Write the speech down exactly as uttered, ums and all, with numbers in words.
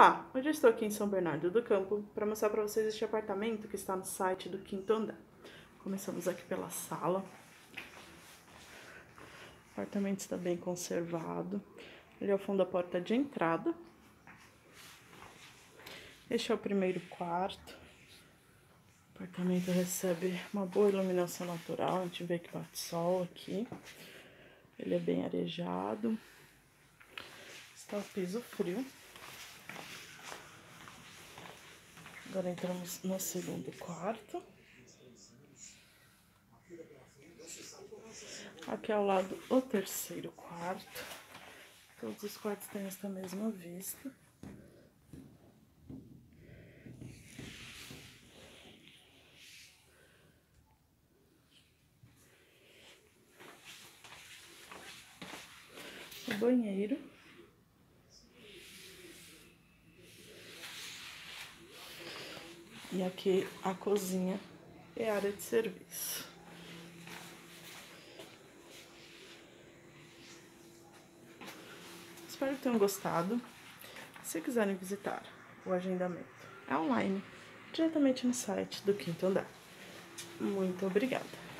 Olá, hoje eu estou aqui em São Bernardo do Campo para mostrar para vocês este apartamento que está no site do quinto andar. Começamos aqui pela sala. O apartamento está bem conservado. Ali ao fundo a porta de entrada. Este é o primeiro quarto. O apartamento recebe uma boa iluminação natural. A gente vê que bate sol aqui. Ele é bem arejado. Está o piso frio. Agora entramos no segundo quarto. Aqui ao lado o terceiro quarto. Todos os quartos têm esta mesma vista. O banheiro. E aqui a cozinha e a área de serviço. Espero que tenham gostado. Se quiserem visitar o agendamento, é online, diretamente no site do quinto andar. Muito obrigada!